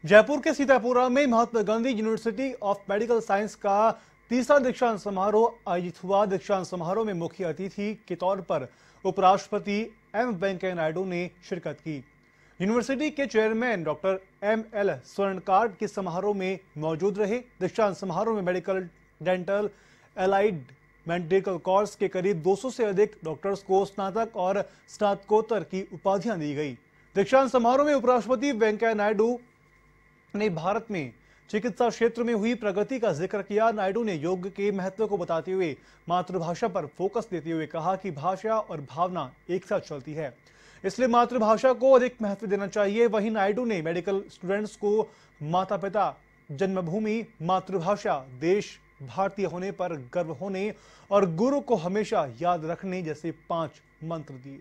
जयपुर के सीतापुरा में Mahatma Gandhi university of medical science का तीसरा दीक्षांत समारोह आयोजित हुआ। दीक्षांत समारोह में मुख्य अतिथि के तौर पर उपराष्ट्रपति एम वेंकैया नायडू ने शिरकत की। यूनिवर्सिटी के चेयरमैन डॉक्टर एम.एल. स्वर्णकार के समारोह में मौजूद रहे। दीक्षांत समारोह में medical, dental, allied medical course के करीब 200 से अधिक डॉक्टर्स को स्नातक और स्नातकोत्तर की उपाधियां दी गई। दीक्षांत समारोह में उपराष्ट्रपति वेंकैया नायडू ने भारत में चिकित्सा क्षेत्र में हुई प्रगति का जिक्र किया। नायडू ने योग के महत्व को बताते हुए मातृभाषा पर फोकस देते हुए कहा कि भाषा और भावना एक साथ चलती है, इसलिए मातृभाषा को अधिक महत्व देना चाहिए। वहीं नायडू ने मेडिकल स्टूडेंट्स को माता पिता, जन्मभूमि, मातृभाषा, देश भारतीय होने पर गर्व होने और गुरु को हमेशा याद रखने जैसे 5 मंत्र दिए।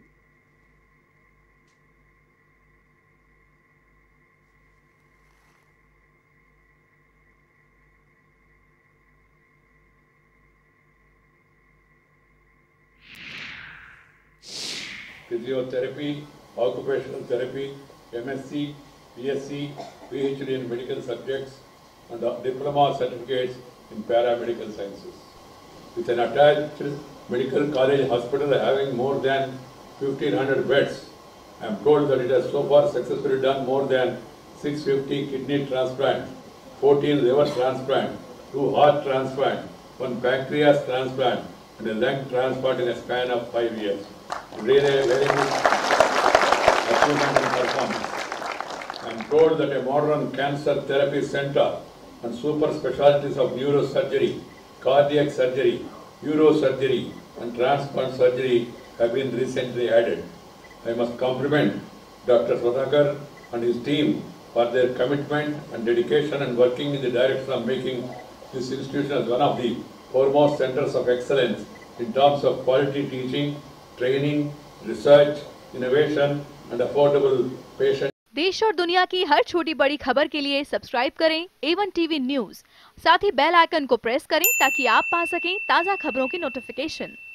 Physiotherapy, occupational therapy, MSc, BSc, PhD in medical subjects, and diploma certificates in paramedical sciences. With an attached medical college hospital having more than 1,500 beds, I am told that it has so far successfully done more than 650 kidney transplant, 14 liver transplant, 2 heart transplant, 1 pancreas transplant, and a lung transplant in a span of 5 years. Really a very good achievement and performance. I am told that a modern cancer therapy center and super specialties of neurosurgery, cardiac surgery, neurosurgery, and transplant surgery have been recently added. I must compliment Dr. Sudhakar and his team for their commitment and dedication and working in the direction of making this institution as one of the foremost centers of excellence in terms of quality teaching, training, research, innovation and affordable patient। देश और दुनिया की हर छोटी बड़ी खबर के लिए subscribe करें A1 टीवी न्यूज़। साथ ही बेल आइकन को प्रेस करें ताकि आप पा सकें ताज़ा खबरों की नोटिफिकेशन।